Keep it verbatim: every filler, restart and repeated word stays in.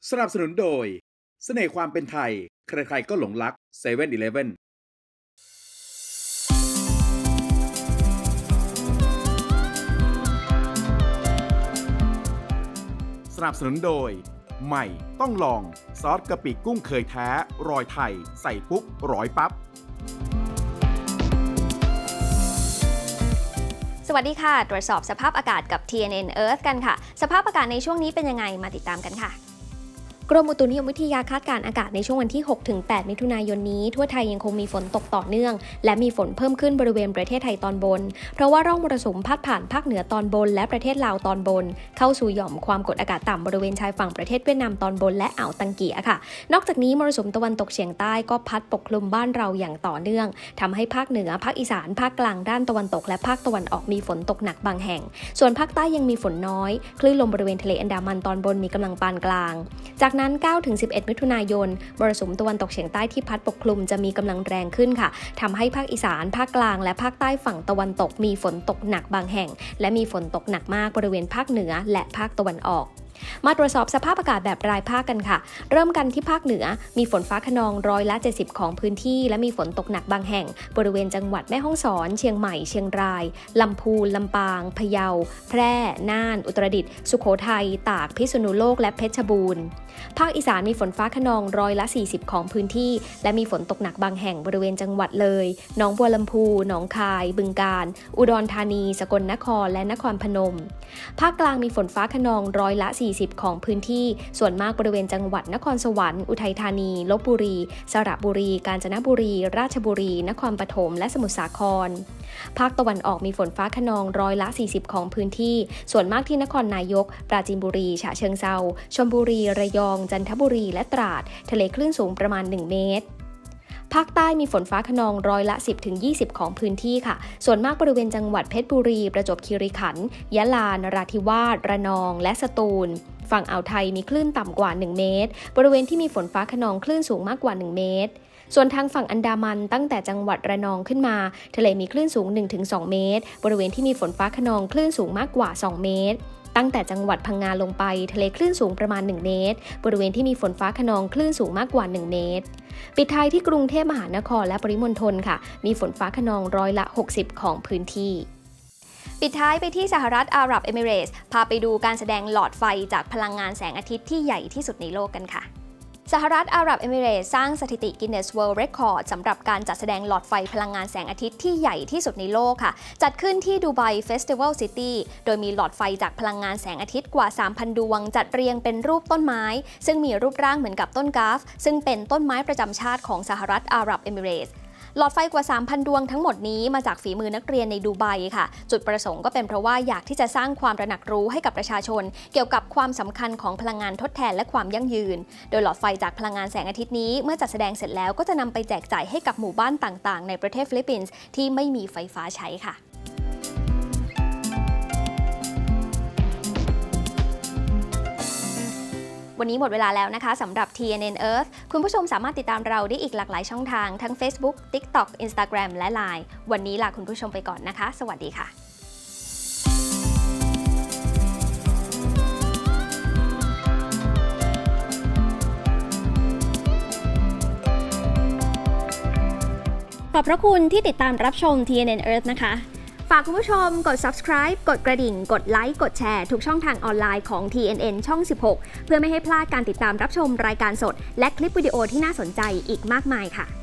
สนับสนุนโดยเสน่ห์ความเป็นไทยใครๆก็หลงรัก เซเว่น อีเลฟเว่น สนับสนุนโดยใหม่ต้องลองซอสกะปิกุ้งเคยแท้รอยไทยใส่ปุ๊บร้อยปั๊บสวัสดีค่ะตรวจสอบสภาพอากาศกับ ที เอ็น เอ็น Earth กันค่ะสภาพอากาศในช่วงนี้เป็นยังไงมาติดตามกันค่ะกรมอุตุนิยมวิทยาคาดการณ์อากาศในช่วงวันที่ หกถึงแปด มิถุนายนนี้ทั่วไทยยังคงมีฝนตกต่อเนื่องและมีฝนเพิ่มขึ้นบริเวณประเทศไทยตอนบนเพราะว่าร่องมรสุมพัดผ่านภาคเหนือตอนบนและประเทศลาวตอนบนเข้าสู่หย่อมความกดอากาศต่ำบริเวณชายฝั่งประเทศเวียดนามตอนบนและอ่าวตังเกียค่ะนอกจากนี้มรสุมตะวันตกเฉียงใต้ก็พัดปกคลุมบ้านเราอย่างต่อเนื่องทำให้ภาคเหนือภาคอีสานภาคกลางด้านตะวันตกและภาคตะวันออกมีฝนตกหนักบางแห่งส่วนภาคใต้ยังมีฝนน้อยคลื่นลมบริเวณทะเลอันดามันตอนบนมีกำลังปานกลางจากนั้น เก้าถึงสิบเอ็ด มิถุนายนมรสุมตะวันตกเฉียงใต้ที่พัดปกคลุมจะมีกำลังแรงขึ้นค่ะทำให้ภาคอีสานภาคกลางและภาคใต้ฝั่งตะวันตกมีฝนตกหนักบางแห่งและมีฝนตกหนักมากบริเวณภาคเหนือและภาคตะวันออกมาตรวจสอบสภาพอากาศแบบรายภาคกันค่ะเริ่มกันที่ภาคเหนือมีฝนฟ้าคะนองร้อยละเจ็ดสิบของพื้นที่และมีฝนตกหนักบางแห่งบริเวณจังหวัดแม่ฮ่องสอนเชียงใหม่เชียงรายลำพูนลำปางพะเยาแพร่น่านอุตรดิตถ์สุโขทัยตากพิษณุโลกและเพชรบูรณ์ภาคอีสานมีฝนฟ้าคะนองร้อยละสี่สิบของพื้นที่และมีฝนตกหนักบางแห่งบริเวณจังหวัดเลยหนองบัวลำพูหนองคายบึงกาฬอุดรธานีสกลนครและนครพนมภาคกลางมีฝนฟ้าคะนองร้อยละสี่สิบของพื้นที่ส่วนมากบริเวณจังหวัดนครสวรรค์อุทัยธานีลพบุรีสระบุรีกาญจนบุรีราชบุรีนครปฐมและสมุทรสาครภาคตะวันออกมีฝนฟ้าคะนองร้อยละสี่สิบของพื้นที่ส่วนมากที่นครนายกปราจีนบุรีฉะเชิงเทราชลบุรีระยองจันทบุรีและตราดทะเลคลื่นสูงประมาณหนึ่งเมตรภาคใต้มีฝนฟ้าคะนองร้อยละ สิบถึงยี่สิบ ของพื้นที่ค่ะส่วนมากบริเวณจังหวัดเพชรบุรีประจวบคีรีขันธ์ยะลานราธิวาสระนองและสตูลฝั่งอ่าวไทยมีคลื่นต่ำกว่าหนึ่งเมตรบริเวณที่มีฝนฟ้าคะนองคลื่นสูงมากกว่าหนึ่งเมตรส่วนทางฝั่งอันดามันตั้งแต่จังหวัดระนองขึ้นมาทะเลมีคลื่นสูง หนึ่งถึงสอง เมตรบริเวณที่มีฝนฟ้าคะนองคลื่นสูงมากกว่าสองเมตรตั้งแต่จังหวัดพังงาลงไปทะเลคลื่นสูงประมาณหนึ่งเมตรบริเวณที่มีฝนฟ้าคะนองคลื่นสูงมากกว่าหนึ่งเมตรปิดท้ายที่กรุงเทพมหานครและปริมณฑลค่ะมีฝนฟ้าคะนองร้อยละหกสิบของพื้นที่ปิดท้ายไปที่สหรัฐอาหรับเอมิเรตส์พาไปดูการแสดงหลอดไฟจากพลังงานแสงอาทิตย์ที่ใหญ่ที่สุดในโลกกันค่ะสหรัฐอาหรับเอมิเรตส์สร้างสถิติ Guinness World Record สำหรับการจัดแสดงหลอดไฟพลังงานแสงอาทิตย์ที่ใหญ่ที่สุดในโลกค่ะจัดขึ้นที่ดูไบเฟสติวัลซิตี้โดยมีหลอดไฟจากพลังงานแสงอาทิตย์กว่า สามพัน ดวงจัดเรียงเป็นรูปต้นไม้ซึ่งมีรูปร่างเหมือนกับต้นกราฟซึ่งเป็นต้นไม้ประจำชาติของสหรัฐอาหรับเอมิเรตส์หลอดไฟกว่า สามพัน ดวงทั้งหมดนี้มาจากฝีมือนักเรียนในดูไบค่ะจุดประสงค์ก็เป็นเพราะว่าอยากที่จะสร้างความตระหนักรู้ให้กับประชาชนเกี่ยวกับความสำคัญของพลังงานทดแทนและความยั่งยืนโดยหลอดไฟจากพลังงานแสงอาทิตย์นี้เมื่อจัดแสดงเสร็จแล้วก็จะนำไปแจกจ่ายให้กับหมู่บ้านต่างๆในประเทศฟิลิปปินส์ที่ไม่มีไฟฟ้าใช้ค่ะวันนี้หมดเวลาแล้วนะคะสำหรับ ที เอ็น เอ็น Earth คุณผู้ชมสามารถติดตามเราได้อีกหลากหลายช่องทางทั้ง Facebook, TikTok, Instagram และ ไลน์ วันนี้ลาคุณผู้ชมไปก่อนนะคะสวัสดีค่ะขอบพระคุณที่ติดตามรับชม ที เอ็น เอ็น Earth นะคะฝากคุณผู้ชมกด Subscribe กดกระดิ่งกดไลค์กดแชร์ทุกช่องทางออนไลน์ของ ที เอ็น เอ็น ช่อง สิบหกเพื่อไม่ให้พลาดการติดตามรับชมรายการสดและคลิปวิดีโอที่น่าสนใจอีกมากมายค่ะ